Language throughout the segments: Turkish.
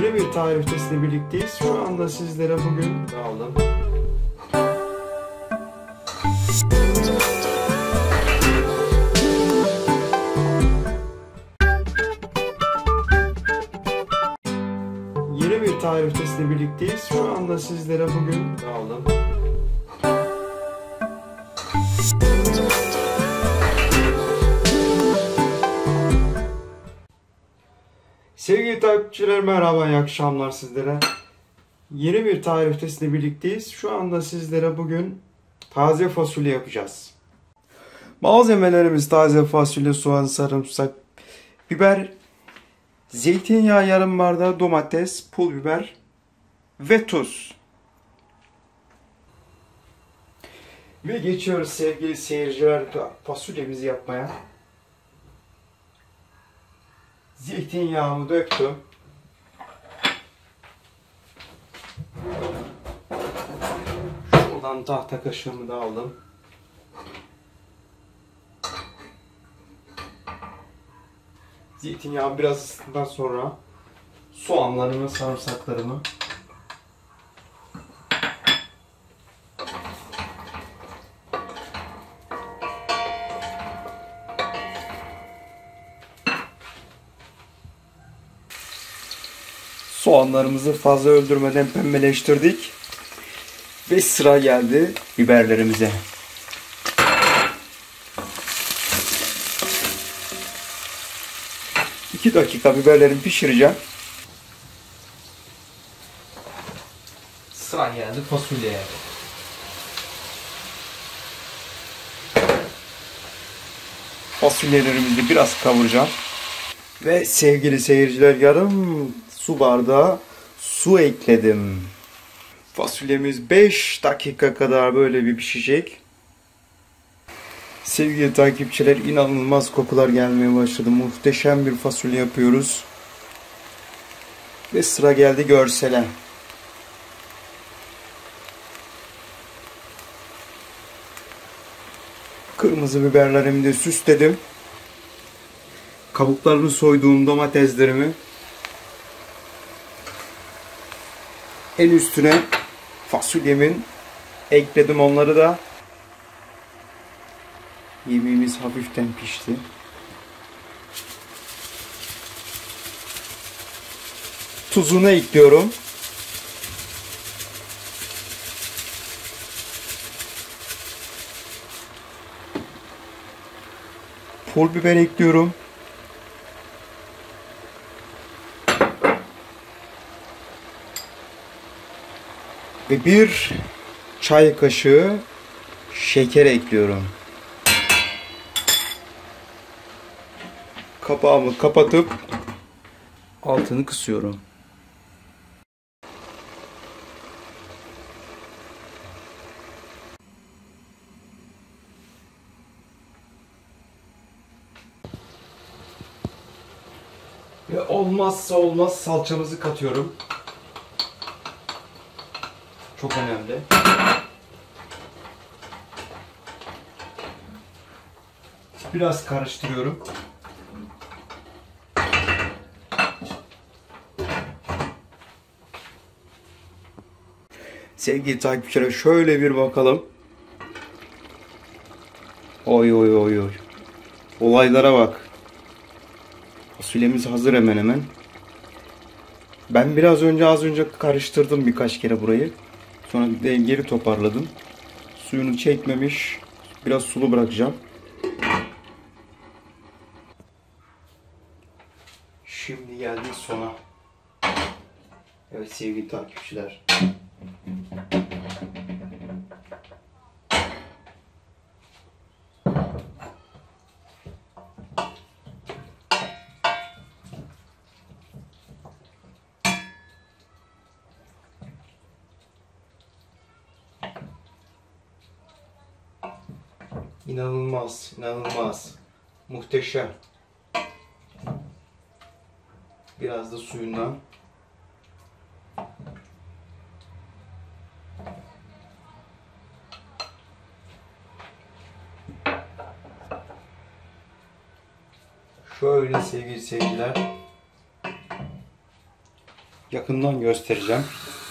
Yeni bir tarif testiyle birlikteyiz. Şu anda sizlere bugün aldım. Yeni bir tarif testiyle birlikteyiz. Şu anda sizlere bugün aldım. Sevgili takipçiler, merhaba, iyi akşamlar sizlere. Yeni bir tarif testiyle birlikteyiz. Şu anda sizlere bugün taze fasulye yapacağız. Malzemelerimiz taze fasulye, soğan, sarımsak, biber, zeytinyağı yarım bardağı, domates, pul biber ve tuz. Ve geçiyoruz sevgili seyirciler fasulyemizi yapmaya. Zeytinyağımı döktüm. Şuradan tahta kaşığımı da aldım. Zeytinyağı biraz ısıttıktan sonra soğanlarımı, sarımsaklarımı, soğanlarımızı fazla öldürmeden pembeleştirdik. Ve sıra geldi biberlerimize. İki dakika biberlerimi pişireceğim. Sıra geldi fasulyeye. Fasulyelerimizi biraz kavuracağım. Ve sevgili seyirciler, yarım su bardağı su ekledim. Fasulyemiz 5 dakika kadar böyle bir pişecek. Sevgili takipçiler, inanılmaz kokular gelmeye başladı. Muhteşem bir fasulye yapıyoruz. Ve sıra geldi görsele. Kırmızı biberlerimi de süsledim. Kabuklarını soyduğum domateslerimi en üstüne fasulyemin ekledim, onları da. Yemeğimiz hafiften pişti. Tuzunu ekliyorum. Pul biber ekliyorum. Ve bir çay kaşığı şeker ekliyorum. Kapağımı kapatıp altını kısıyorum. Ve olmazsa olmaz salçamızı katıyorum. Çok önemli. Biraz karıştırıyorum. Sevgili takipçiler, şöyle bir bakalım. Oy oy oy oy. Olaylara bak. Fasulyemiz hazır hemen hemen. Ben az önce karıştırdım birkaç kere burayı. Sonra geri toparladım. Suyunu çekmemiş. Biraz sulu bırakacağım. Şimdi geldik sona. Evet sevgili takipçiler. İnanılmaz, inanılmaz. Muhteşem. Biraz da suyundan. Şöyle sevgili seyirciler. yakından göstereceğim.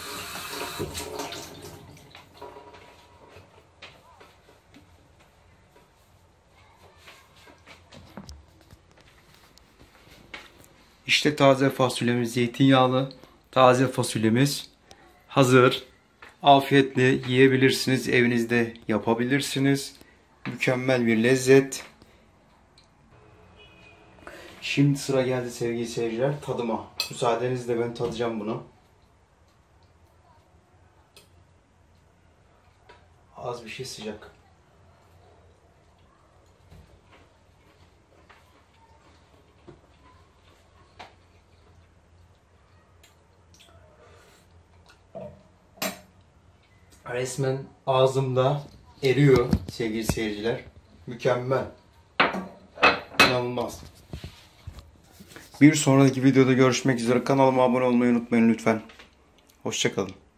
İşte taze fasulyemiz, zeytinyağlı taze fasulyemiz hazır. Afiyetle yiyebilirsiniz, evinizde yapabilirsiniz. Mükemmel bir lezzet. Şimdi sıra geldi sevgili seyirciler tadıma. Müsaadenizle ben tadacağım bunu. Az bir şey sıcak. Resmen ağzımda eriyor sevgili seyirciler. Mükemmel. İnanılmaz. Bir sonraki videoda görüşmek üzere. Kanalıma abone olmayı unutmayın lütfen. Hoşça kalın.